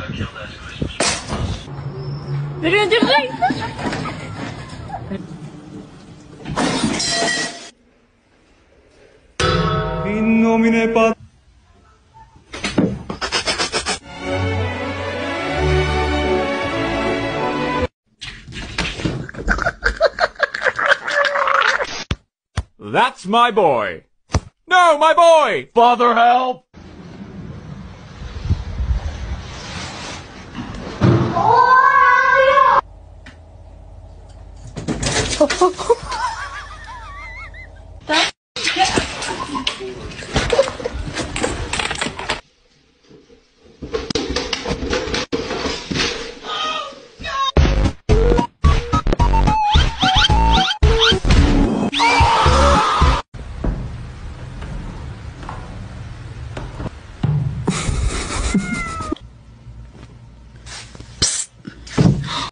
They're gonna do it. In nomine Patris. That's my boy. No, my boy! Father, help! Oh,